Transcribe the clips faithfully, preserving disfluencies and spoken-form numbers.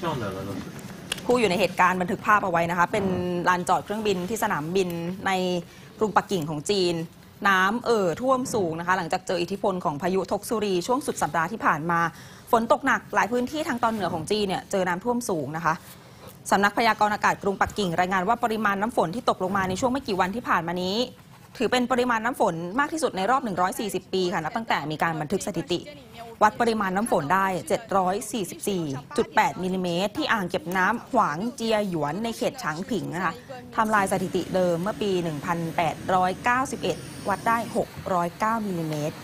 ผู้อยู่ในเหตุการณ์บันทึกภาพเอาไว้นะคะเป็นลานจอดเครื่องบินที่สนามบินในกรุงปักกิ่งของจีนน้ำเอ่อท่วมสูงนะคะหลังจากเจออิทธิพลของพายุทกซุรีช่วงสุดสัปดาห์ที่ผ่านมาฝนตกหนักหลายพื้นที่ทางตอนเหนือของจีนเนี่ยเจอน้ำท่วมสูงนะคะสำนักพยากรณ์อากาศกรุงปักกิ่งรายงานว่าปริมาณน้ำฝนที่ตกลงมาในช่วงไม่กี่วันที่ผ่านมานี้ถือเป็นปริมาณน้ำฝนมากที่สุดในรอบหนึ่งร้อยสี่สิบปีค่ะนับตั้งแต่มีการบันทึกสถิติวัดปริมาณน้ำฝนได้ เจ็ดร้อยสี่สิบสี่จุดแปด มิลลิเมตรที่อ่างเก็บน้ำหวางเจียหยวนในเขตฉางผิงนะคะทำลายสถิติเดิมเมื่อปี หนึ่งพันแปดร้อยเก้าสิบเอ็ด วัดได้ หกร้อยเก้า มิลลิเมตร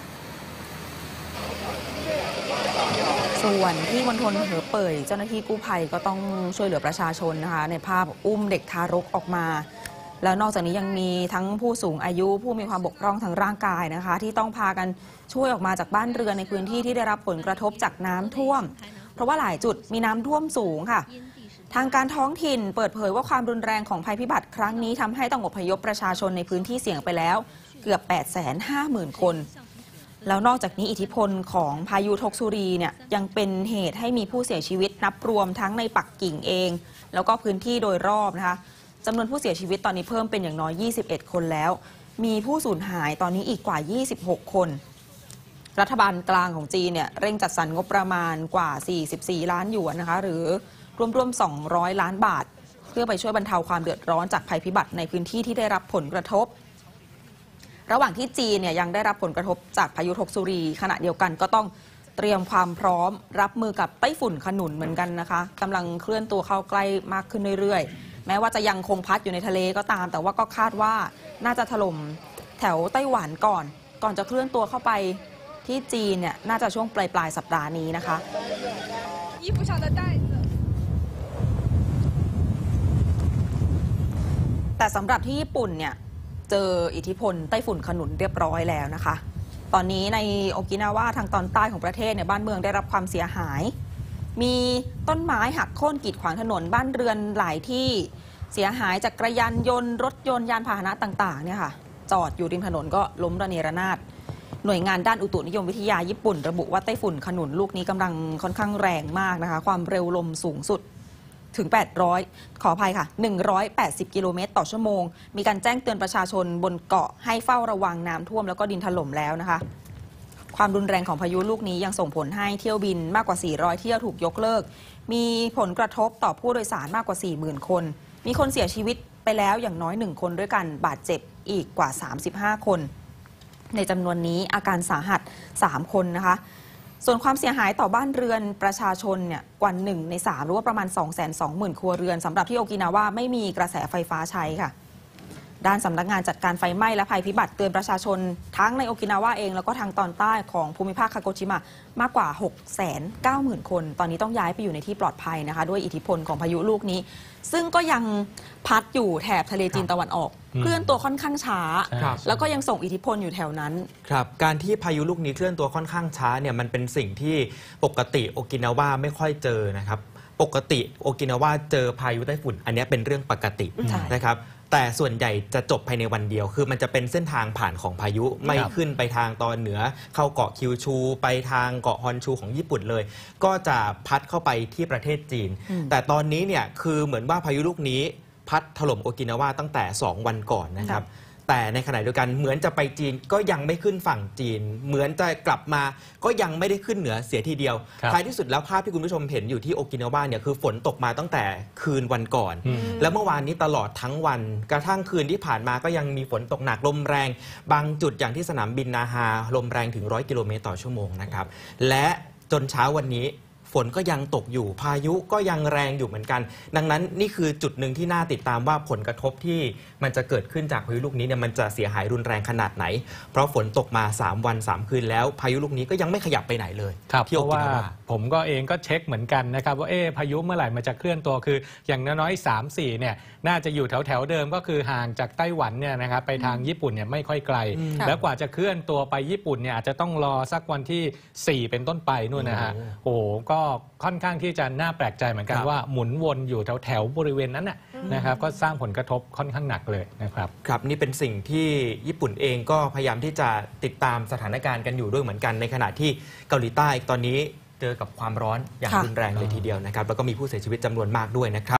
ส่วนที่มณฑลเหอเป่ยเจ้าหน้าที่กู้ภัยก็ต้องช่วยเหลือประชาชนนะคะในภาพอุ้มเด็กทารกออกมาแล้วนอกจากนี้ยังมีทั้งผู้สูงอายุผู้มีความบกพร่องทางร่างกายนะคะที่ต้องพากันช่วยออกมาจากบ้านเรือนในพื้นที่ที่ได้รับผลกระทบจากน้ำท่วมเพราะว่าหลายจุดมีน้ำท่วมสูงค่ะทางการท้องถิ่นเปิดเผยว่าความรุนแรงของภัยพิบัติครั้งนี้ทำให้ต้องอพยพประชาชนในพื้นที่เสี่ยงไปแล้วเกือบ แปดแสนห้าหมื่น คนแล้วนอกจากนี้อิทธิพลของพายุทกซุรีเนี่ยยังเป็นเหตุให้มีผู้เสียชีวิตนับรวมทั้งในปักกิ่งเองแล้วก็พื้นที่โดยรอบนะคะจำนวนผู้เสียชีวิตตอนนี้เพิ่มเป็นอย่างน้อยยี่สิบเอ็ดคนแล้วมีผู้สูญหายตอนนี้อีกกว่ายี่สิบหกคนรัฐบาลกลางของจีนเนี่ยเร่งจัดสรรงบประมาณกว่าสี่สิบสี่ล้านหยวนนะคะหรือรวมๆสองร้อยล้านบาทเพื่อไปช่วยบรรเทาความเดือดร้อนจากภัยพิบัติในพื้นที่ที่ได้รับผลกระทบระหว่างที่จีนเนี่ยยังได้รับผลกระทบจากพายุทกซุรีขณะเดียวกันก็ต้องเตรียมความพร้อมรับมือกับไต้ฝุ่นขนุนเหมือนกันนะคะกำลังเคลื่อนตัวเข้าใกล้มากขึ้นเรื่อยๆแม้ว่าจะยังคงพัดอยู่ในทะเลก็ตามแต่ว่าก็คาดว่าน่าจะถล่มแถวไต้หวันก่อนก่อนจะเคลื่อนตัวเข้าไปที่จีนเนี่ยน่าจะช่วงปลายปลายสัปดาห์นี้นะคะแต่สำหรับที่ญี่ปุ่นเนี่ยเจออิทธิพลไต้ฝุ่นขนุนเรียบร้อยแล้วนะคะตอนนี้ในโอกินาวาทางตอนใต้ของประเทศเนี่ยบ้านเมืองได้รับความเสียหายมีต้นไม้หักโค่นกีดขวางถนนบ้านเรือนหลายที่เสียหายจากจักรยานยนต์รถยนต์ยานพาหนะต่างๆเนี่ยค่ะจอดอยู่ริมถนนก็ล้มระเนระนาดหน่วยงานด้านอุตุนิยมวิทยาญี่ปุ่นระบุว่าไต้ฝุ่นขนุนลูกนี้กำลังค่อนข้างแรงมากนะคะความเร็วลมสูงสุดถึงแปดร้อยขออภัยค่ะหนึ่งร้อยแปดสิบกิโลเมตรต่อชั่วโมงมีการแจ้งเตือนประชาชนบนเกาะให้เฝ้าระวังน้ำท่วมแล้วก็ดินถล่มแล้วนะคะความรุนแรงของพายุลูกนี้ยังส่งผลให้เที่ยวบินมากกว่าสี่ร้อยเที่ยวถูกยกเลิกมีผลกระทบต่อผู้โดยสารมากกว่า สี่หมื่น คนมีคนเสียชีวิตไปแล้วอย่างน้อยหนึ่งคนด้วยกันบาดเจ็บอีกกว่าสามสิบห้าคนในจำนวนนี้อาการสาหัสสามคนนะคะส่วนความเสียหายต่อบ้านเรือนประชาชนเนี่ยกว่าหนึ่งในสามหรือว่าประมาณ สองแสนสองหมื่น ครัวเรือนสำหรับที่โอกินาวาไม่มีกระแสไฟฟ้าใช้ค่ะด้านสำนักงานจัดการไฟไหม้และภัยพิบัติเตือนประชาชนทั้งในโอกินาวาเองแล้วก็ทางตอนใต้ของภูมิภาคคาโกชิมะมากกว่า หกแสนเก้าหมื่น คนตอนนี้ต้องย้ายไปอยู่ในที่ปลอดภัยนะคะด้วยอิทธิพลของพายุลูกนี้ซึ่งก็ยังพัดอยู่แถบทะเลจีนตะวันออกเคลื่อนตัวค่อนข้างช้าแล้วก็ยังส่งอิทธิพลอยู่แถวนั้นครับการที่พายุลูกนี้เคลื่อนตัวค่อนข้างช้าเนี่ยมันเป็นสิ่งที่ปกติโอกินาวาไม่ค่อยเจอนะครับปกติโอกินาวาเจอพายุไต้ฝุ่นอันนี้เป็นเรื่องปกตินะครับแต่ส่วนใหญ่จะจบภายในวันเดียวคือมันจะเป็นเส้นทางผ่านของพายุไม่ขึ้นไปทางตอนเหนือเข้าเกาะคิวชูไปทางเกาะฮอนชูของญี่ปุ่นเลยก็จะพัดเข้าไปที่ประเทศจีนแต่ตอนนี้เนี่ยคือเหมือนว่าพายุลูกนี้พัดถล่มโอกินาวาตั้งแต่สองวันก่อนนะครับแต่ในขณะเดียวกันเหมือนจะไปจีนก็ยังไม่ขึ้นฝั่งจีนเหมือนจะกลับมาก็ยังไม่ได้ขึ้นเหนือเสียทีเดียวท้ายที่สุดแล้วภาพที่คุณผู้ชมเห็นอยู่ที่โอกินาวาเนี่ยคือฝนตกมาตั้งแต่คืนวันก่อนแล้วเมื่อวานนี้ตลอดทั้งวันกระทั่งคืนที่ผ่านมาก็ยังมีฝนตกหนักลมแรงบางจุดอย่างที่สนามบินนาฮาลมแรงถึงร้อยกิโลเมตรต่อชั่วโมงนะครับและจนเช้าวันนี้ฝนก็ยังตกอยู่พายุก็ยังแรงอยู่เหมือนกันดังนั้นนี่คือจุดหนึ่งที่น่าติดตามว่าผลกระทบที่มันจะเกิดขึ้นจากพายุลูกนี้เนี่ยมันจะเสียหายรุนแรงขนาดไหนเพราะฝนตกมาสามวันสามคืนแล้วพายุลูกนี้ก็ยังไม่ขยับไปไหนเลยเพราะว่าผมก็เองก็เช็คเหมือนกันนะครับว่าเอ๊ะพายุเมื่อไหร่มันจะเคลื่อนตัวคืออย่างน้อยๆ สามสี่เนี่ยน่าจะอยู่แถวแถวเดิมก็คือห่างจากไต้หวันเนี่ยนะครับไปทางญี่ปุ่นเนี่ยไม่ค่อยไกลแล้วกว่าจะเคลื่อนตัวไปญี่ปุ่นเนี่ยอาจจะต้องรอสักวันที่สี่เป็นต้นไปนู่นนะฮะโอ้ก็ค่อนข้างที่จะน่าแปลกใจเหมือนกันว่าหมุนวนอยู่แถวแถวบริเวณนั้นนะครับก็สร้างผลกระทบค่อนข้างหนักเลยนะครับครับนี่เป็นสิ่งที่ญี่ปุ่นเองก็พยายามที่จะติดตามสถานการณ์กันอยู่ด้วยเหมือนกันในขณะที่เกาหลีใต้ตอนนี้เจอกับความร้อนอย่างค่ะรุนแรงเลยทีเดียวนะครับแล้วก็มีผู้เสียชีวิตจำนวนมากด้วยนะครับ